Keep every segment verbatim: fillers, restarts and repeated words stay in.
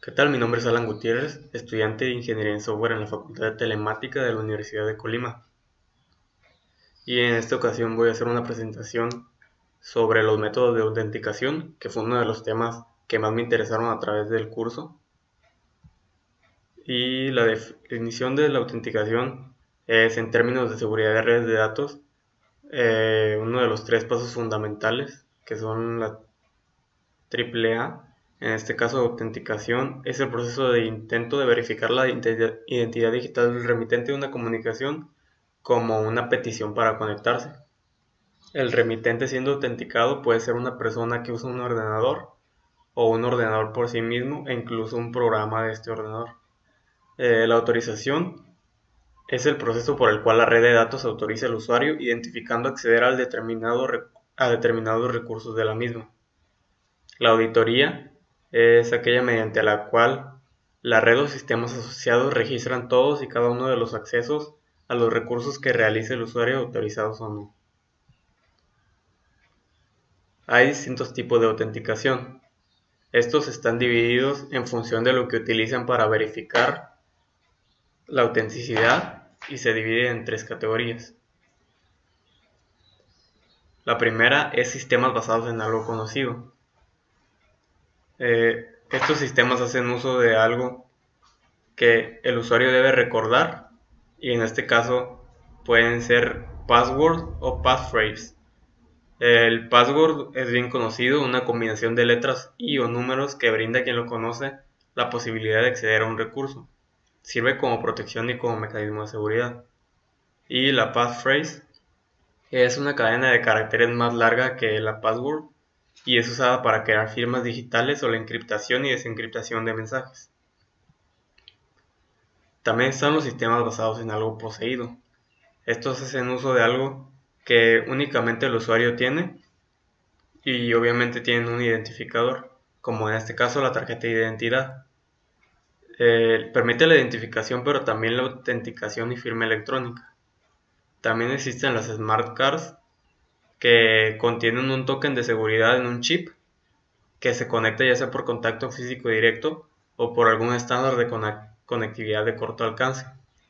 ¿Qué tal? Mi nombre es Alan Gutiérrez, estudiante de Ingeniería en Software en la Facultad de Telemática de la Universidad de Colima. Y en esta ocasión voy a hacer una presentación sobre los métodos de autenticación, que fue uno de los temas que más me interesaron a través del curso. Y la definición de la autenticación es, en términos de seguridad de redes de datos, eh, uno de los tres pasos fundamentales, que son la triple A. En este caso, autenticación es el proceso de intento de verificar la identidad digital del remitente de una comunicación como una petición para conectarse. El remitente siendo autenticado puede ser una persona que usa un ordenador o un ordenador por sí mismo e incluso un programa de este ordenador. Eh, la autorización es el proceso por el cual la red de datos autoriza al usuario identificando acceder al determinado a determinados recursos de la misma. La auditoría es aquella mediante la cual la red o sistemas asociados registran todos y cada uno de los accesos a los recursos que realice el usuario, autorizados o no. Hay distintos tipos de autenticación. Estos están divididos en función de lo que utilizan para verificar la autenticidad y se dividen en tres categorías. La primera es sistemas basados en algo conocido. Eh, estos sistemas hacen uso de algo que el usuario debe recordar, y en este caso pueden ser password o passphrase. El password es bien conocido, una combinación de letras y o números que brinda a quien lo conoce la posibilidad de acceder a un recurso. Sirve como protección y como mecanismo de seguridad. Y la passphrase es una cadena de caracteres más larga que la password y es usada para crear firmas digitales o la encriptación y desencriptación de mensajes. También están los sistemas basados en algo poseído. Estos hacen uso de algo que únicamente el usuario tiene y obviamente tienen un identificador, como en este caso la tarjeta de identidad. Eh, permite la identificación, pero también la autenticación y firma electrónica. También existen las smart cards, que contienen un token de seguridad en un chip que se conecta ya sea por contacto físico directo o por algún estándar de conectividad de corto alcance.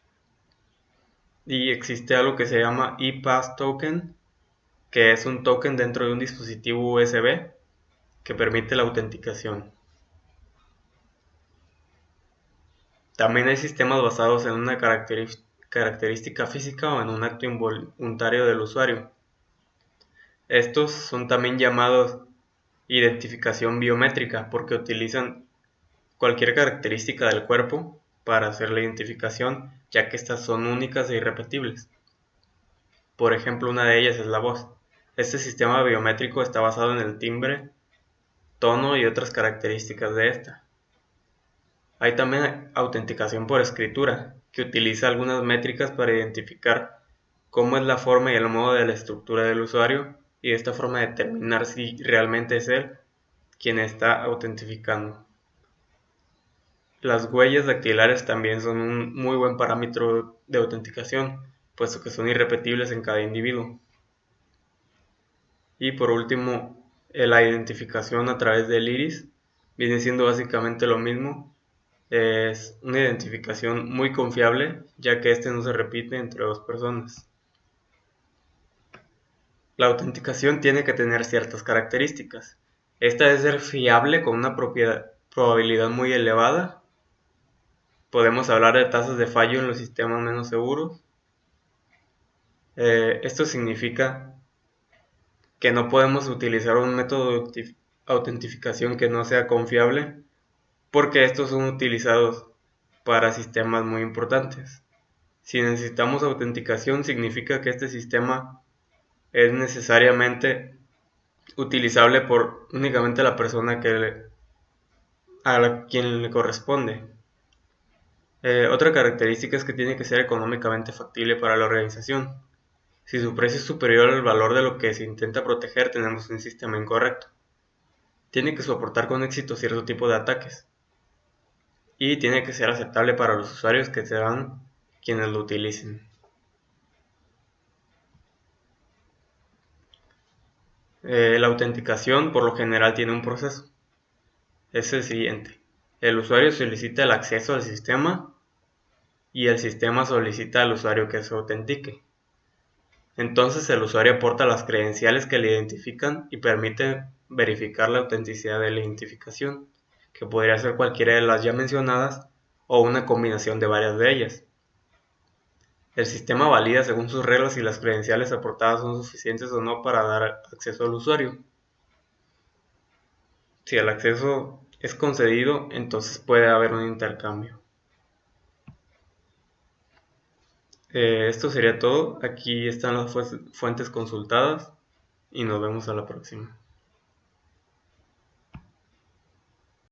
Y existe algo que se llama ePass Token, que es un token dentro de un dispositivo U S B que permite la autenticación. También hay sistemas basados en una característica física o en un acto involuntario del usuario. Estos son también llamados identificación biométrica porque utilizan cualquier característica del cuerpo para hacer la identificación, ya que estas son únicas e irrepetibles. Por ejemplo, una de ellas es la voz. Este sistema biométrico está basado en el timbre, tono y otras características de esta. Hay también autenticación por escritura, que utiliza algunas métricas para identificar cómo es la forma y el modo de la estructura del usuario y de esta forma determinar si realmente es él quien está autentificando. Las huellas dactilares también son un muy buen parámetro de autenticación, puesto que son irrepetibles en cada individuo. Y por último, la identificación a través del iris viene siendo básicamente lo mismo. Es una identificación muy confiable, ya que este no se repite entre dos personas. La autenticación tiene que tener ciertas características. Esta debe ser fiable con una probabilidad muy elevada. Podemos hablar de tasas de fallo en los sistemas menos seguros. Eh, esto significa que no podemos utilizar un método de autentificación que no sea confiable, porque estos son utilizados para sistemas muy importantes. Si necesitamos autenticación, significa que este sistema es necesariamente utilizable por únicamente la persona que le, a la, quien le corresponde. Eh, otra característica es que tiene que ser económicamente factible para la organización. Si su precio es superior al valor de lo que se intenta proteger, tenemos un sistema incorrecto. Tiene que soportar con éxito cierto tipo de ataques. Y tiene que ser aceptable para los usuarios que serán quienes lo utilicen. Eh, la autenticación por lo general tiene un proceso. Es el siguiente. El usuario solicita el acceso al sistema y el sistema solicita al usuario que se autentique. Entonces el usuario aporta las credenciales que le identifican y permite verificar la autenticidad de la identificación, que podría ser cualquiera de las ya mencionadas o una combinación de varias de ellas. El sistema valida según sus reglas si las credenciales aportadas son suficientes o no para dar acceso al usuario. Si el acceso es concedido, entonces puede haber un intercambio. Eh, esto sería todo. Aquí están las fuentes consultadas y nos vemos a la próxima.